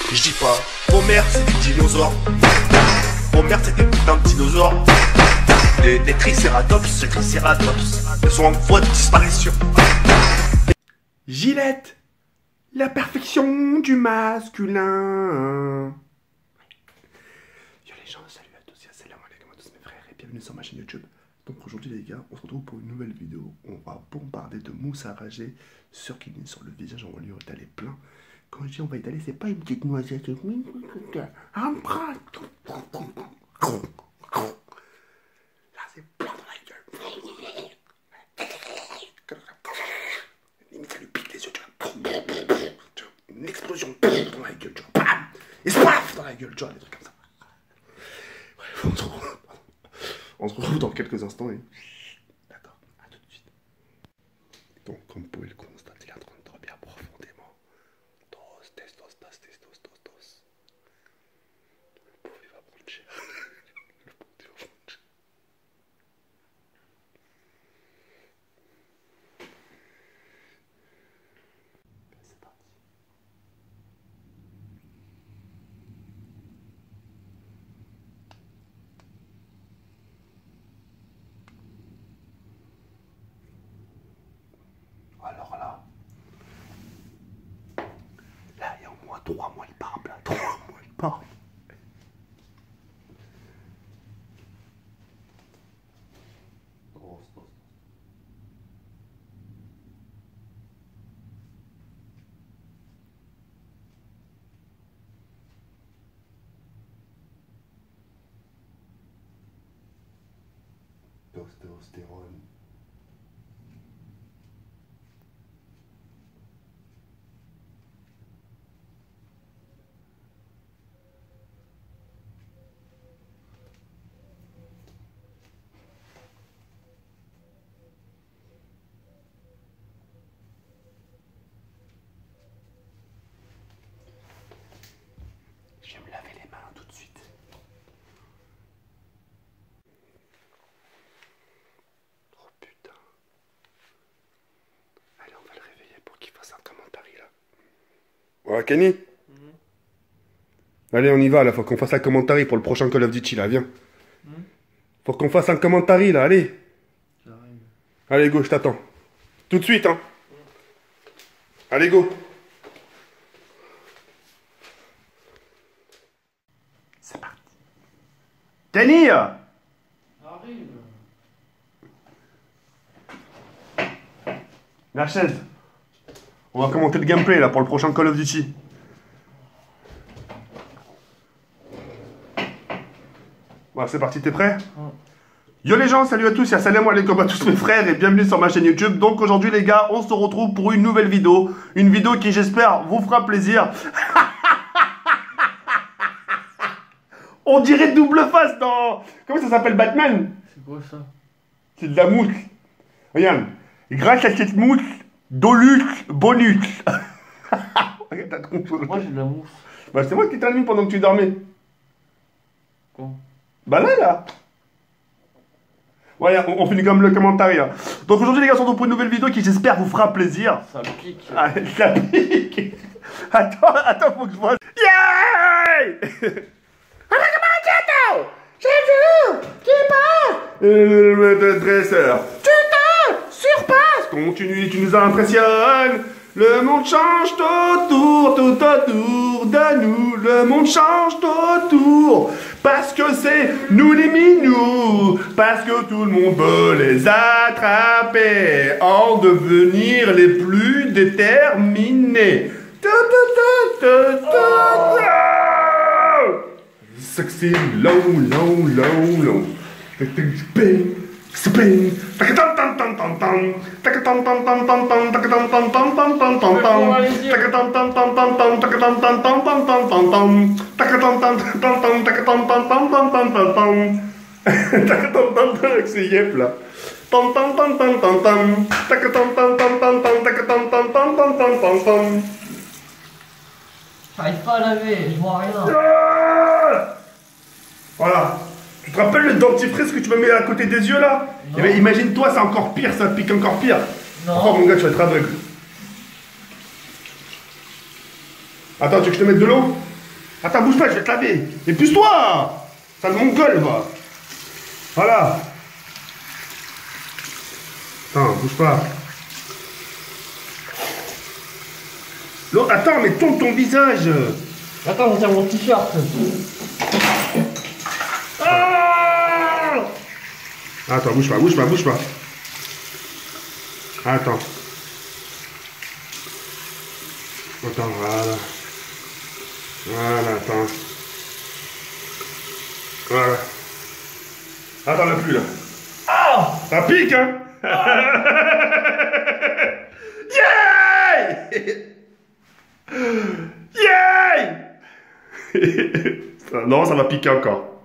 Je dis pas, Homer c'est des dinosaures. Homer c'est des putains de dinosaures. Des tricératops, ils sont en voie de disparition. Gillette, la perfection du masculin. Yo les gens, salut à tous, salam alaikum à tous mes frères et bienvenue sur ma chaîne YouTube. Donc aujourd'hui les gars, on se retrouve pour une nouvelle vidéo. On va bombarder de mousse à rager sur Kini, sur le visage, on va lui étaler plein. Quand je dis on va étaler, c'est pas une petite noisette, c'est un bras. Là c'est plein dans la gueule. Limite ça lui pique les yeux, tu vois. Une explosion dans la gueule, tu vois. Bam. Et spaf dans la gueule, tu vois, des trucs comme ça. Bref, on se retrouve dans quelques instants et... D'accord, à tout de suite. Donc comme vous pouvez le constater, il est en train de dormir profondément. Dos. Le pauvre il va prendre cher. Le pauvre il va prendre cher. C'est parti. Alors là, il y a au moins 3 mois, il part là. 3 mois, il part. Testostérone. Je vais me laver les mains tout de suite. Oh putain. Allez, on va le réveiller pour qu'il fasse un commentaire là. Ouais, Kenny. Allez, on y va là, faut qu'on fasse un commentaire pour le prochain Call of Duty là, viens. Faut qu'on fasse un commentaire là, allez. Allez, go, je t'attends. Tout de suite, hein. Allez, go. C'est parti. Kenny! Arrive. La chaise. On va commenter le gameplay là pour le prochain Call of Duty. Voilà, c'est parti, t'es prêt? Yo les gens, salut à tous, salam alaikum à tous mes frères et bienvenue sur ma chaîne YouTube. Donc aujourd'hui les gars, on se retrouve pour une nouvelle vidéo. Une vidéo qui j'espère vous fera plaisir. On dirait double face dans... Comment ça s'appelle, Batman? C'est quoi ça? C'est de la mousse. Regarde, grâce à cette mousse, Dolux, bonus. Regarde ta tronche. Moi j'ai de la mousse. Bah c'est moi qui t'ai mis pendant que tu dormais. Quoi? Bah là. Voilà, on finit comme le commentaire. Donc aujourd'hui les gars, on se retrouve pour une nouvelle vidéo qui j'espère vous fera plaisir. Ça pique. Ah, ça pique. Attends, faut que je vois. Yeah. J'ai vu qui passe. Le dresseur. Tu te surpasses. Continue, tu nous impressionnes. Le monde change tout autour de nous. Le monde change autour. Parce que c'est nous les minous. Parce que tout le monde veut les attraper. En devenir les plus déterminés. Sexy, low. Spin. C'est yep là. J'arrive pas à laver, je vois rien. Voilà. Tu te rappelles le dentifrice que tu m'as mis à côté des yeux là? Eh ben, imagine-toi, c'est encore pire, ça pique encore pire. Non. Oh mon gars, tu vas être aveugle. Attends, tu veux que je te mette de l'eau? Attends, bouge pas, je vais te laver. Et pousse-toi. Sale mongol, va. Voilà. Attends, bouge pas. L'autre, attends, mais tourne ton visage. Attends, je tire mon t-shirt. Ah, attends, bouge pas, bouge pas, bouge pas. Attends. Attends, voilà. Voilà, attends. Voilà. Attends, là plus, là. Ah! Ça pique, hein? Yay! Yay! Non, ça va piquer encore.